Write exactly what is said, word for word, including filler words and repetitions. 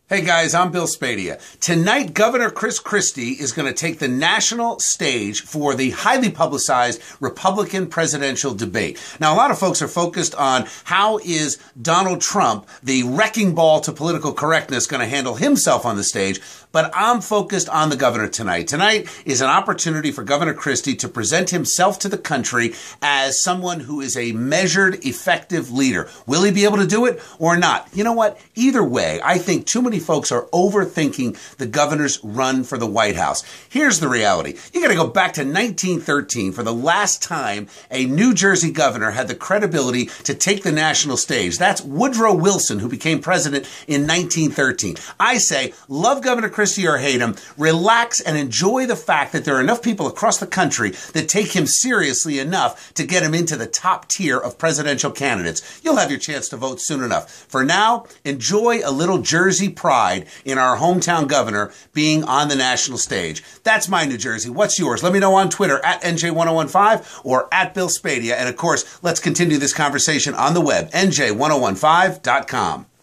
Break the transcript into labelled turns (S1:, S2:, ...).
S1: Hey guys, I'm Bill Spadea. Tonight, Governor Chris Christie is going to take the national stage for the highly publicized Republican presidential debate. Now, a lot of folks are focused on how is Donald Trump, the wrecking ball to political correctness, going to handle himself on the stage, but I'm focused on the governor tonight. Tonight is an opportunity for Governor Christie to present himself to the country as someone who is a measured, effective leader. Will he be able to do it or not? You know what? Either way, I think too many folks are overthinking the governor's run for the White House. Here's the reality. You got to go back to nineteen thirteen for the last time a New Jersey governor had the credibility to take the national stage. That's Woodrow Wilson, who became president in nineteen thirteen. I say, love Governor Christie or hate him, relax and enjoy the fact that there are enough people across the country that take him seriously enough to get him into the top tier of presidential candidates. You'll have your chance to vote soon enough. For now, enjoy a little Jersey pride in our hometown governor being on the national stage. That's my New Jersey. What's yours? Let me know on Twitter at N J one oh one five or at Bill Spadea. And of course, let's continue this conversation on the web, N J ten fifteen dot com.